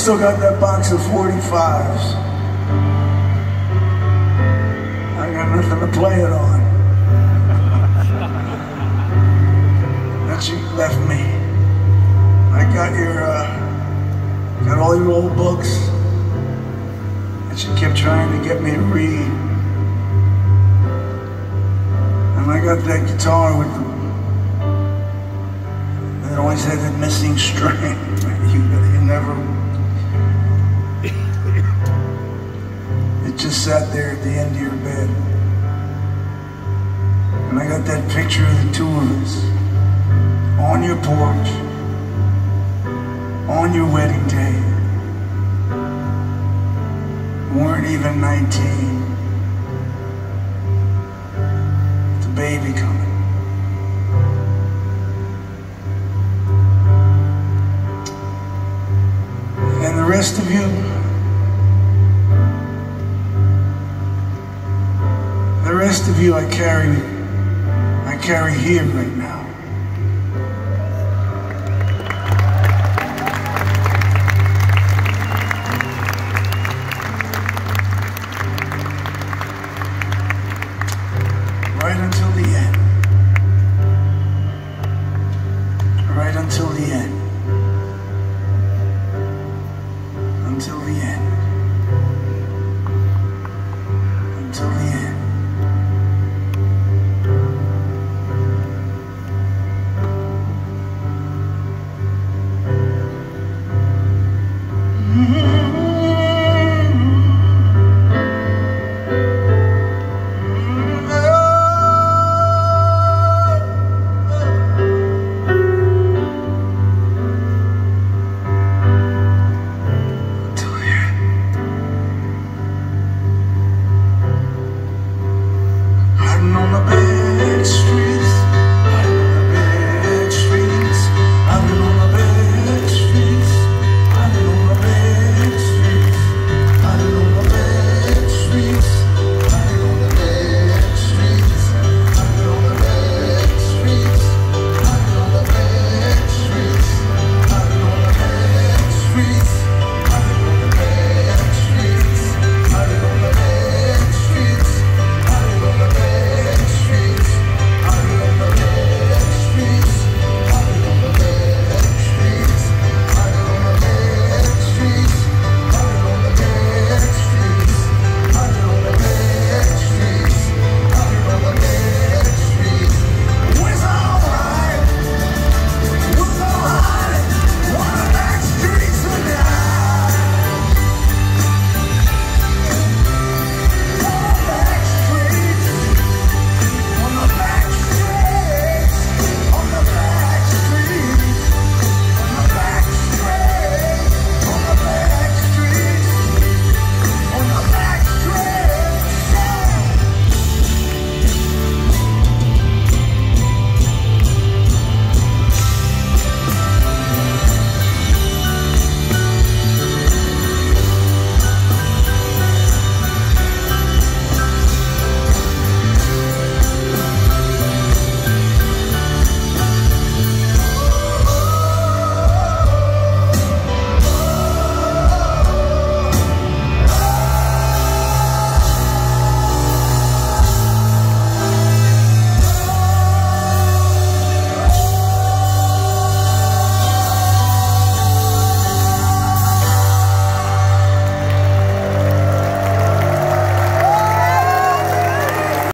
still got that box of 45s. I got nothing to play it on. That you left me. I got all your old books that you kept trying to get me to read. And I got that guitar with that always had that missing string. You never. It just sat there at the end of your bed. And I got that picture of the two of us on your porch on your wedding day. We weren't even 19. The baby coming. And the rest of you, I carry here right now.